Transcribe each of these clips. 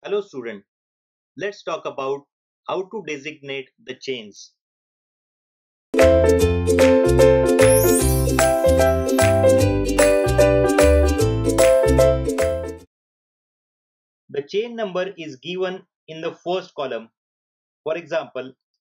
Hello student, let's talk about how to designate the chains. The chain number is given in the first column, for example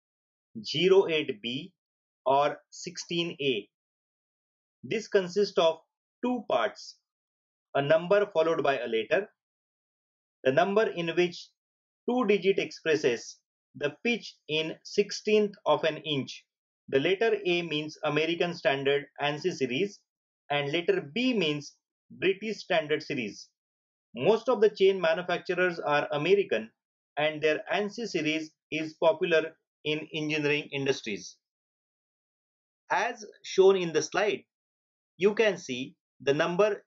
08B or 16A. This consists of two parts, a number followed by a letter. The number in which two digit expresses the pitch in 16th of an inch. The letter A means American Standard ANSI series and letter B means British Standard series. Most of the chain manufacturers are American and their ANSI series is popular in engineering industries. As shown in the slide, you can see the number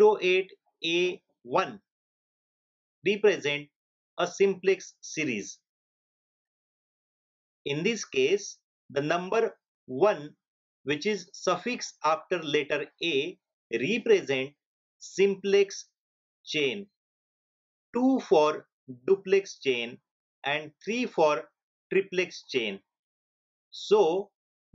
08A1 represent a simplex series. In this case, the number 1, which is suffix after letter A, represent simplex chain, 2 for duplex chain and 3 for triplex chain. So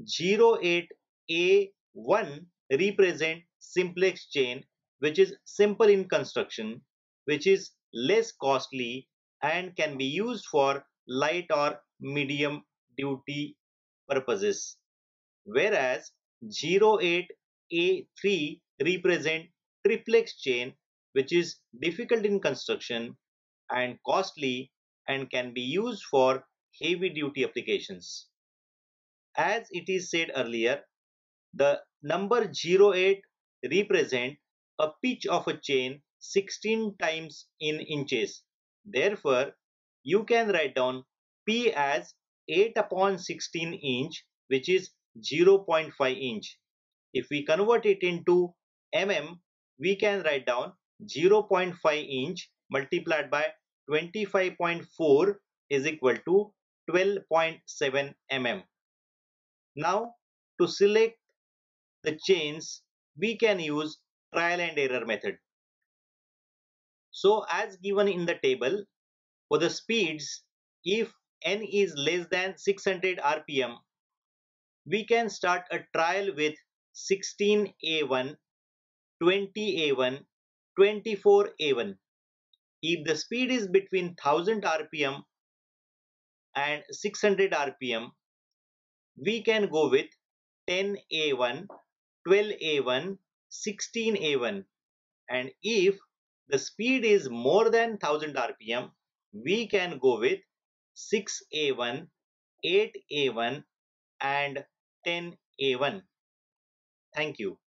08A1 represent simplex chain, which is simple in construction, which is less costly and can be used for light or medium duty purposes. Whereas 08A3 represent triplex chain, which is difficult in construction and costly and can be used for heavy duty applications. As it is said earlier, the number 08 represent a pitch of a chain 16 times in inches. Therefore, you can write down P as 8 upon 16 inch, which is 0.5 inch. If we convert it into mm, we can write down 0.5 inch multiplied by 25.4 is equal to 12.7 mm. Now, to select the chains, we can use trial and error method. So as given in the table, for the speeds, if n is less than 600 rpm, we can start a trial with 16A1, 20A1, 24A1. If the speed is between 1000 rpm and 600 rpm, we can go with 10A1, 12A1, 16A1. And if the speed is more than 1000 rpm, we can go with 6A1, 8A1 and 10A1. Thank you.